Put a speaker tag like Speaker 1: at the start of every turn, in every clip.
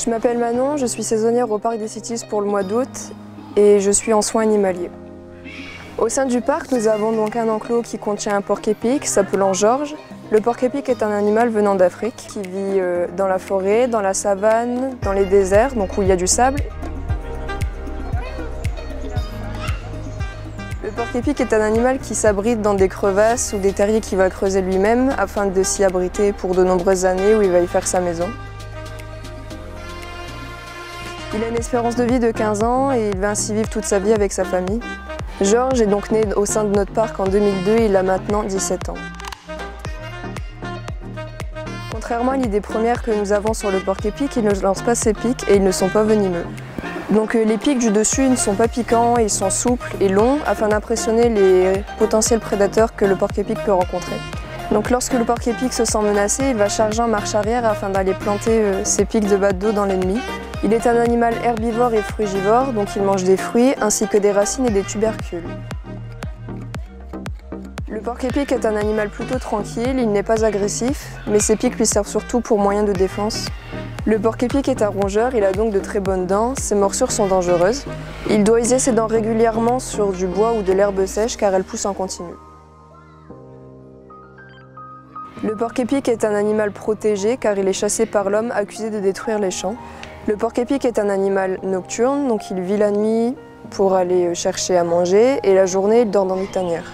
Speaker 1: Je m'appelle Manon, je suis saisonnière au Parc des Cities pour le mois d'août et je suis en soins animaliers. Au sein du parc, nous avons donc un enclos qui contient un porc-épic s'appelant Georges. Le porc-épic est un animal venant d'Afrique qui vit dans la forêt, dans la savane, dans les déserts, donc où il y a du sable. Le porc-épic est un animal qui s'abrite dans des crevasses ou des terriers qu'il va creuser lui-même afin de s'y abriter pour de nombreuses années où il va y faire sa maison. Il a une espérance de vie de 15 ans et il va ainsi vivre toute sa vie avec sa famille. Georges est donc né au sein de notre parc en 2002 et il a maintenant 17 ans. Contrairement à l'idée première que nous avons sur le porc-épic, il ne lance pas ses pics et ils ne sont pas venimeux. Donc les pics du dessus ne sont pas piquants, ils sont souples et longs afin d'impressionner les potentiels prédateurs que le porc-épic peut rencontrer. Donc lorsque le porc-épic se sent menacé, il va charger en marche arrière afin d'aller planter ses pics de bas de dos dans l'ennemi. Il est un animal herbivore et frugivore, donc il mange des fruits ainsi que des racines et des tubercules. Le porc-épic est un animal plutôt tranquille, il n'est pas agressif, mais ses pics lui servent surtout pour moyen de défense. Le porc-épic est un rongeur, il a donc de très bonnes dents, ses morsures sont dangereuses. Il doit user ses dents régulièrement sur du bois ou de l'herbe sèche car elles poussent en continu. Le porc-épic est un animal protégé car il est chassé par l'homme accusé de détruire les champs. Le porc-épic est un animal nocturne, donc il vit la nuit pour aller chercher à manger et la journée il dort dans des tanières.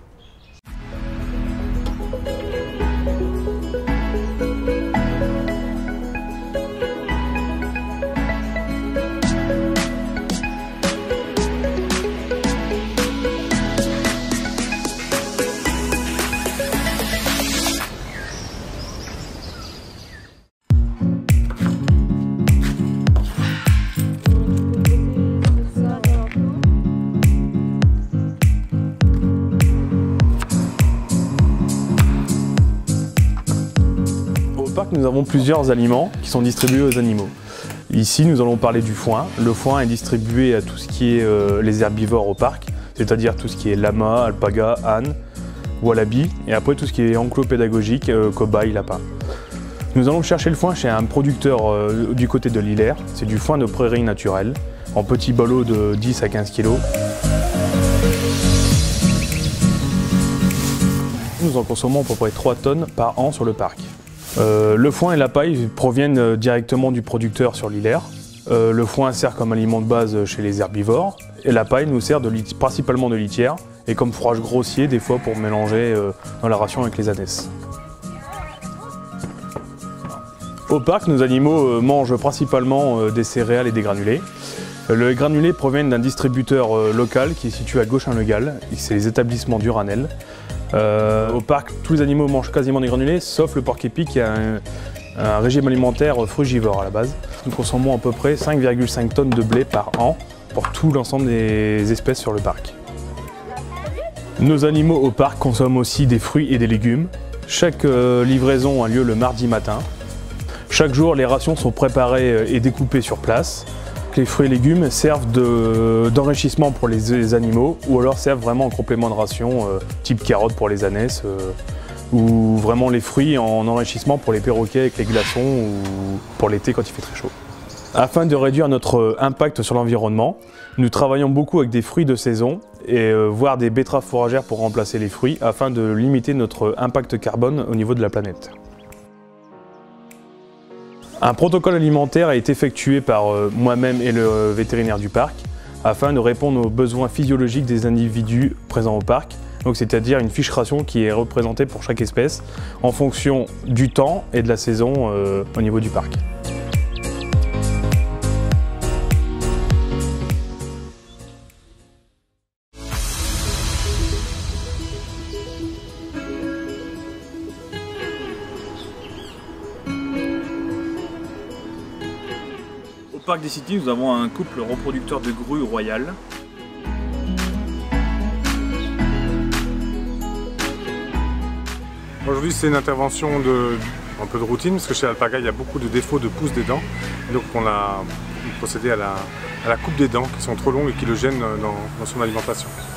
Speaker 2: Au parc, nous avons plusieurs aliments qui sont distribués aux animaux. Ici, nous allons parler du foin. Le foin est distribué à tout ce qui est les herbivores au parc, c'est-à-dire tout ce qui est lama, alpaga, âne, wallaby, et après tout ce qui est enclos pédagogique, cobaye, lapin. Nous allons chercher le foin chez un producteur du côté de l'Isère. C'est du foin de prairie naturelle, en petits ballots de 10 à 15 kg. Nous en consommons à peu près 3 tonnes par an sur le parc. Le foin et la paille proviennent directement du producteur sur l'Isère. Le foin sert comme aliment de base chez les herbivores et la paille nous sert principalement de litière et comme fourrage grossier des fois pour mélanger dans la ration avec les ânesses. Au parc, nos animaux mangent principalement des céréales et des granulés. Les granulés proviennent d'un distributeur local qui est situé à Gauchin-le-Gall, c'est les établissements d'Uranel. Au parc, tous les animaux mangent quasiment des granulés, sauf le porc-épic qui a un régime alimentaire frugivore à la base. Nous consommons à peu près 5,5 tonnes de blé par an pour tout l'ensemble des espèces sur le parc. Nos animaux au parc consomment aussi des fruits et des légumes. Chaque livraison a lieu le mardi matin. Chaque jour, les rations sont préparées et découpées sur place. Les fruits et légumes servent d'enrichissement pour les animaux ou alors servent vraiment en complément de ration, type carottes pour les ânesses ou vraiment les fruits en enrichissement pour les perroquets avec les glaçons ou pour l'été quand il fait très chaud. Afin de réduire notre impact sur l'environnement, nous travaillons beaucoup avec des fruits de saison et voire des betteraves fourragères pour remplacer les fruits afin de limiter notre impact carbone au niveau de la planète. Un protocole alimentaire a été effectué par moi-même et le vétérinaire du parc afin de répondre aux besoins physiologiques des individus présents au parc, c'est-à-dire une fiche ration qui est représentée pour chaque espèce en fonction du temps et de la saison au niveau du parc. Au parc des Cities, nous avons un couple reproducteur de grues royales.
Speaker 3: Aujourd'hui, c'est une intervention un peu de routine parce que chez l'alpaga, il y a beaucoup de défauts de pousse des dents. Et donc, on a procédé à la coupe des dents qui sont trop longues et qui le gênent dans son alimentation.